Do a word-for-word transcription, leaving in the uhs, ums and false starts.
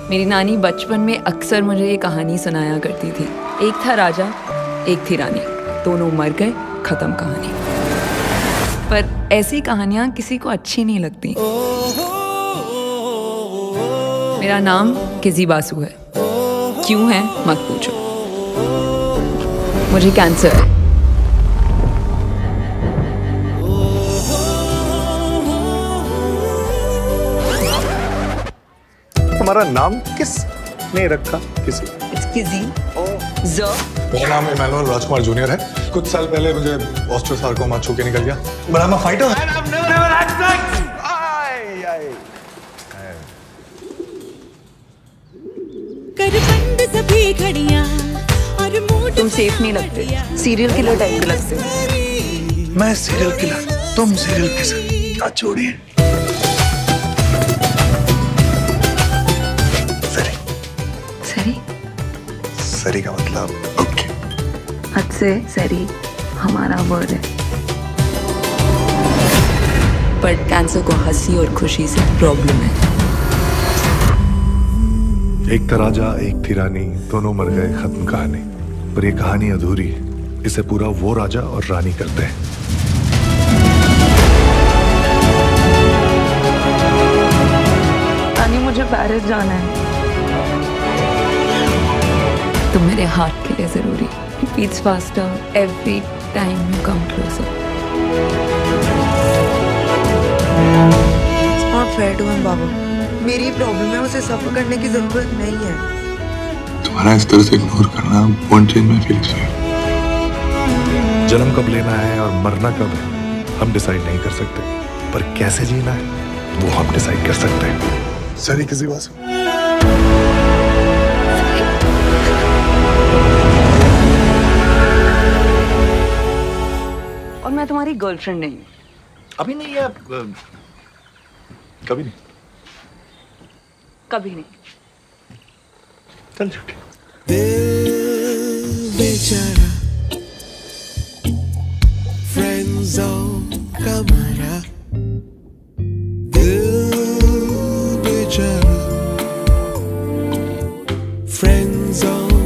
मेरी नानी बचपन में अक्सर मुझे ये कहानी सुनाया करती थी। एक था राजा, एक थी रानी, दोनों मर गए, खत्म कहानी। पर ऐसी कहानियां किसी को अच्छी नहीं लगती। मेरा नाम किसी बासु है। क्यों है मत पूछो। मुझे कैंसर है। तुम्हारा नाम किस ने रखा? किसी? It's किसी। ज़। मेरा नाम इमैनुअल राजकुमार जूनियर है। कुछ साल पहले मुझे ऑस्ट्रोसार्कोमा छू के निकल गया। But I'm a fighter. And I've never had sex. आई आई। कर बंद सभी घड़ियां और मूड तुम सेफ नहीं लगते, सीरियल किलर टाइप के लगते हो। मैं सीरियल किलर, तुम सीरियल किलर। क्या जोड़ी है? सरी? सरी का मतलब ओके। हद से सरी हमारा वर्ड है। पर कैंसर को हंसी और खुशी से प्रॉब्लम है। एक था राजा, एक थी रानी, दोनों मर गए, खत्म कहानी। पर ये कहानी अधूरी है। इसे पूरा वो राजा और रानी करते हैं। रानी, मुझे पेरिस जाना है। तुम मेरे हार्ट के लिए जरूरी। It beats faster every time you come closer. It's not fair to him, बाबू। मेरी प्रॉब्लम है, उसे सफर करने की जरूरत नहीं है। तुम्हारा इस तरह से इग्नोर करना won't change my feelings for you. जन्म कब लेना है और मरना कब है हम डिसाइड नहीं कर सकते, पर कैसे जीना है वो हम डिसाइड कर सकते हैं। सरी किसी बात से और मैं तुम्हारी गर्लफ्रेंड नहीं हूँ। अभी नहीं है, कभी नहीं। कभी नहीं। चल छुट्टी। दिल बेचारा फ्रेंड जोन का मारा, दिल बेचारा फ्रेंड जोन